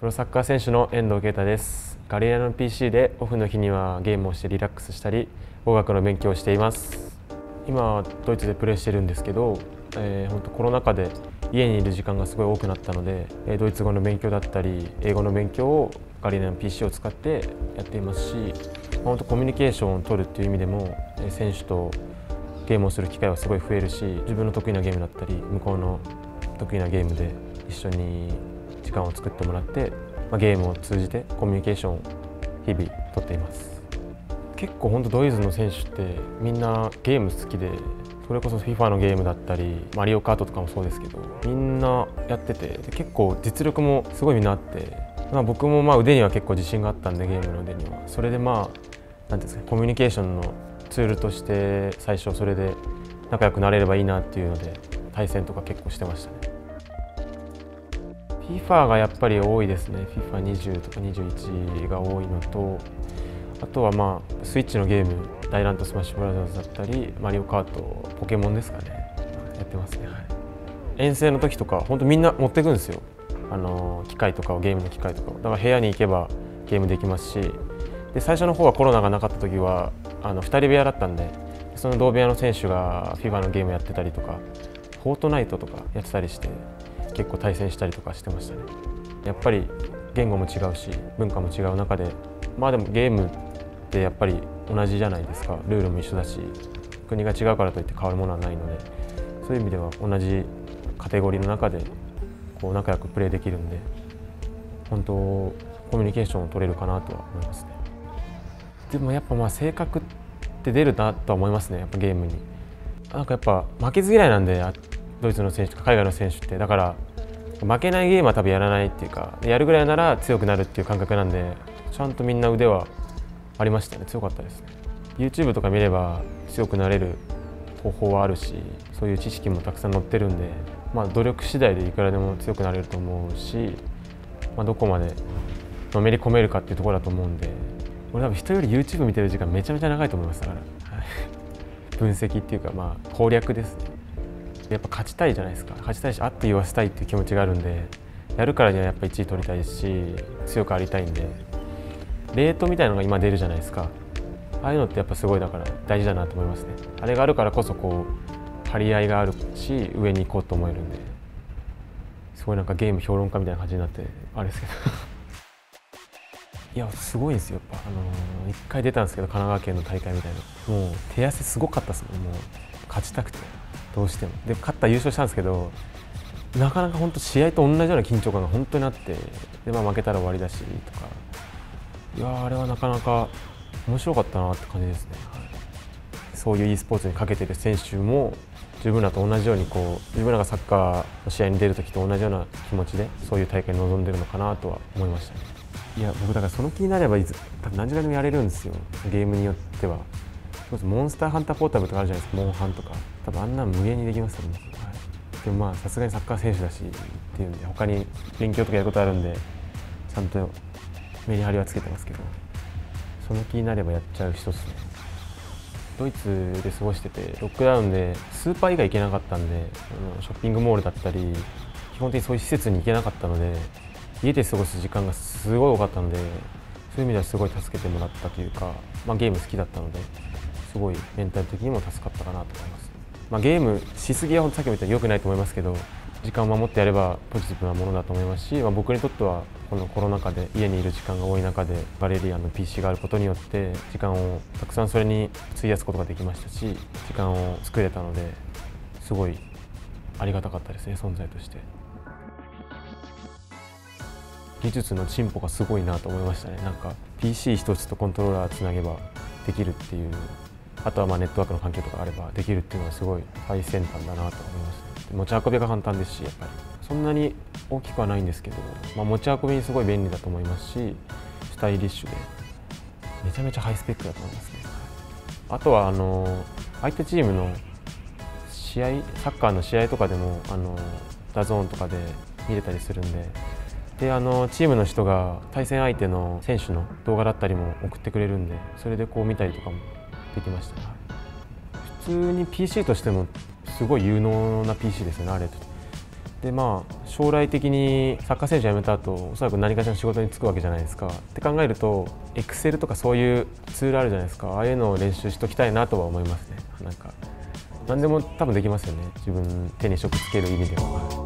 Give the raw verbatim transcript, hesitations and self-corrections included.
プロサッカー選手の遠藤啓太です。ガリレアの ピーシー でオフの日にはゲームをしてリラックスしたり語学の勉強をしています。今はドイツでプレーしてるんですけど、えー、本当コロナ禍で家にいる時間がすごい多くなったので、ドイツ語の勉強だったり英語の勉強をガリレアの ピーシー を使ってやっていますし、本当コミュニケーションを取るっていう意味でも選手とゲームをする機会はすごい増えるし、自分の得意なゲームだったり向こうの得意なゲームで一緒に時間を作ってもらって、まあ、ゲームを通じてコミュニケーションを日々とっています。結構本当ドイツの選手ってみんなゲーム好きで、それこそ フィファ のゲームだったりマリオカートとかもそうですけど、みんなやってて結構実力もすごいみんなあって、まあ、僕もまあ腕には結構自信があったんで、ゲームの腕にはそれでまあなんていうんですか、コミュニケーションのツールとして最初それで仲良くなれればいいなっていうので対戦とか結構してましたね。フィファ がやっぱり多いですね。 フィファにじゅう とかにじゅういちが多いのと、あとはまあスイッチのゲーム、大乱闘スマッシュブラザーズだったりマリオカート、ポケモンですかね、やってますね。はい、遠征の時とか本当みんな持っていくんですよ、あの機械とかを、ゲームの機械とかを。だから部屋に行けばゲームできますし、で最初の方はコロナがなかった時はあのふたり部屋だったんで、その同部屋の選手が フィファ のゲームやってたりとか、フォートナイトとかやってたりして結構対戦したりとかしてましたね。やっぱり言語も違うし文化も違う中で、まあでもゲームってやっぱり同じじゃないですか。ルールも一緒だし、国が違うからといって変わるものはないので、そういう意味では同じカテゴリーの中でこう仲良くプレーできるんで、本当コミュニケーションを取れるかなとは思いますね。でもやっぱまあ性格って出るなとは思いますね、やっぱゲームに。なんかやっぱ負けず嫌いなんで、ドイツの選手とか海外の選手って。だから負けないゲームは多分やらないっていうか、やるぐらいなら強くなるっていう感覚なんで、ちゃんとみんな腕はありましたね。強かったですね。 YouTube とか見れば強くなれる方法はあるし、そういう知識もたくさん載ってるんで、まあ、努力次第でいくらでも強くなれると思うし、まあ、どこまでのめり込めるかっていうところだと思うんで、俺多分人より YouTube 見てる時間めちゃめちゃ長いと思います。だから分析っていうか、まあ攻略ですね。やっぱ勝ちたいじゃないですか。勝ちたいし、あっと言わせたいっていう気持ちがあるんで、やるからにはやっぱいちい取りたいし、強くありたいんで、レートみたいなのが今出るじゃないですか。ああいうのってやっぱすごいだから大事だなと思いますね。あれがあるからこそこう張り合いがあるし、上に行こうと思えるんで、すごいなんかゲーム評論家みたいな感じになってあれですけどいやすごいんですよ。やっぱあのー、いっかい出たんですけど、神奈川県の大会みたいな、もう手汗すごかったですもん。もう勝ちたくてどうしても。で勝ったら優勝したんですけど、なかなか本当試合と同じような緊張感が本当にあって、で、まあ、負けたら終わりだしとか、いやあれはなかなか面白かったなって感じですね。はい、そういう e スポーツにかけてる選手も自分らと同じように、こう自分らがサッカーの試合に出るときと同じような気持ちでそういう大会に臨んでるのかなとは思いましたね。いや僕だからその気になればいつ多分何時間でもやれるんですよ、ゲームによっては。モンスターハンターポータブルとかあるじゃないですか、モンハンとか。多分あんなの無限にできますよね。はい、でもまあさすがにサッカー選手だしっていうんで、他に勉強とかやることあるんでちゃんとメリハリはつけてますけど、その気になればやっちゃう人ですね。ドイツで過ごしてて、ロックダウンでスーパー以外行けなかったんで、ショッピングモールだったり基本的にそういう施設に行けなかったので、家で過ごす時間がすごい多かったので、そういう意味ではすごい助けてもらったというか、まあ、ゲーム好きだったのですごいメンタル的にも助かったかなと思います。まあ、ゲームしすぎはさっきも言ったように良くないと思いますけど、時間を守ってやればポジティブなものだと思いますし、まあ、僕にとってはこのコロナ禍で家にいる時間が多い中でガレリアの ピーシー があることによって時間をたくさんそれに費やすことができましたし、時間を作れたのですごいありがたかったですね、存在として。技術の進歩がすごいなと思いましたね。なんか ピーシー 一つとコントローラーつなげばできるっていう、あとはまあネットワークの環境とかあればできるっていうのはすごい最先端だなと思いますね。持ち運びが簡単ですし、やっぱりそんなに大きくはないんですけど、まあ、持ち運びにすごい便利だと思いますし、スタイリッシュでめちゃめちゃハイスペックだと思いますね。あとはあの相手チームの試合、サッカーの試合とかでもあのダゾーンとかで見れたりするんで、であのチームの人が対戦相手の選手の動画だったりも送ってくれるんで、それでこう見たりとかもできましたね。普通に ピーシー としてもすごい有能な ピーシー ですよね、あれ。 でまあ将来的にサッカー選手辞めた後おそらく何かしらの仕事に就くわけじゃないですか。って考えると Excel とかそういうツールあるじゃないですか。ああいうのを練習しときたいなとは思いますね。なんか何でも多分できますよね。自分手に職つける意味では。